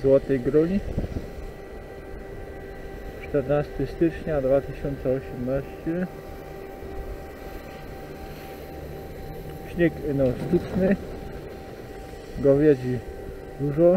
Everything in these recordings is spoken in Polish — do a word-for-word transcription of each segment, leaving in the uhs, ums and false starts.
Złotej Gruni, czternastego stycznia dwa tysiące osiemnastego. Śnieg no sztuczny, gowiedzi dużo.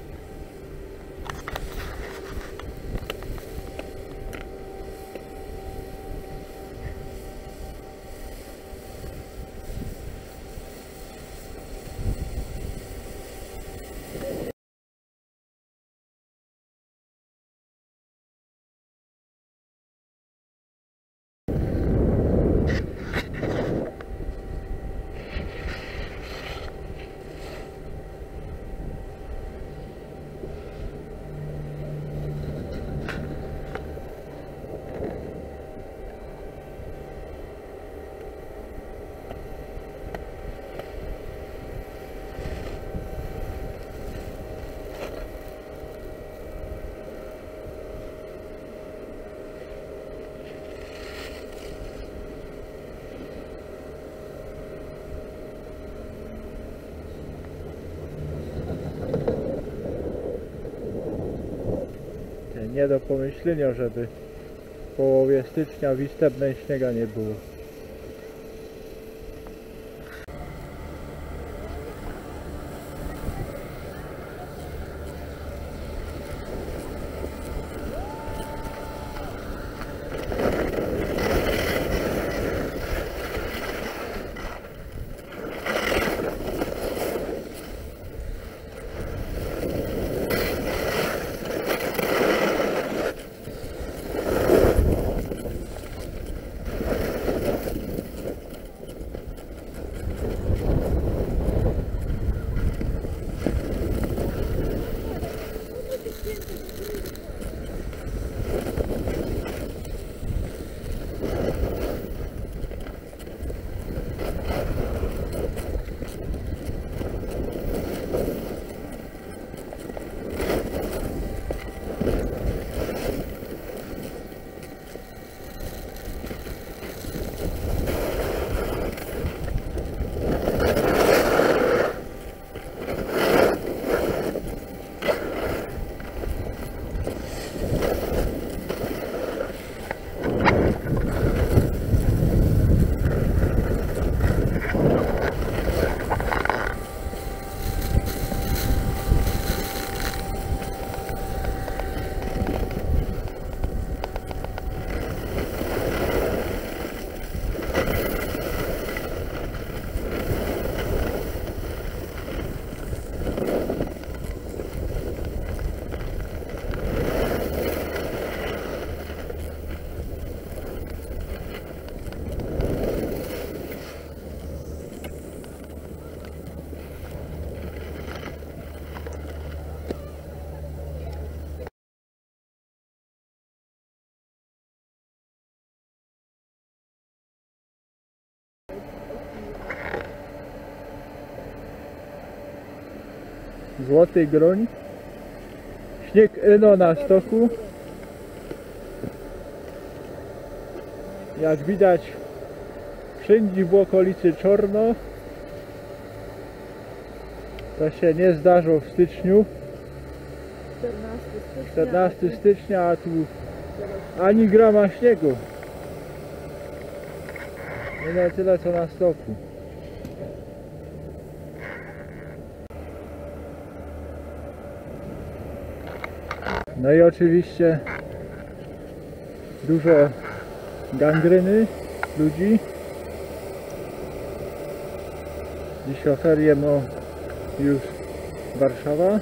Nie do pomyślenia, żeby w połowie stycznia w Istebnej śniega nie było. Złotej Gruni, śnieg ino na stoku. Jak widać, wszędzie w okolicy czarno. To się nie zdarzyło w styczniu. czternastego stycznia, a tu ani grama śniegu. Nie tyle co na stoku. No i oczywiście dużo gangryny ludzi. Dziś o ferię ma już Warszawa.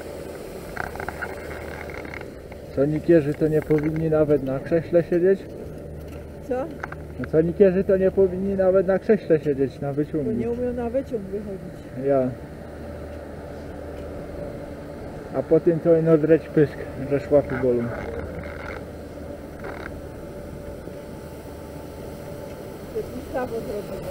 Sonikierzy to nie powinni nawet na krześle siedzieć. Co? No sonikierzy to nie powinni nawet na krześle siedzieć, na wyciągu. Bo nie umieją na wyciąg wychodzić. Ja. A potem to ino dreć pysk, że szłapy bolą. Jakiś stawo zrobimy.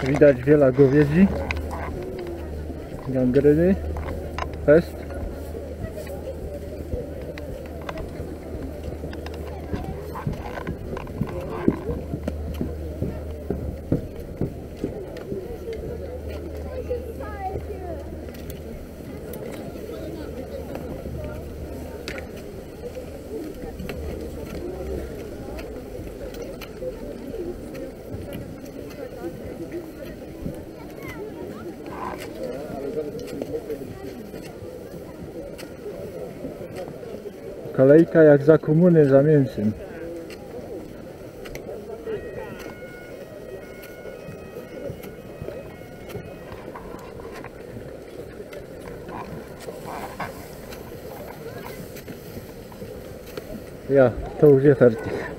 Widać wiele gowiedzi, gangryny, fest. Kolejka jak za komuny za mięsem. Ja, to już jest fertig.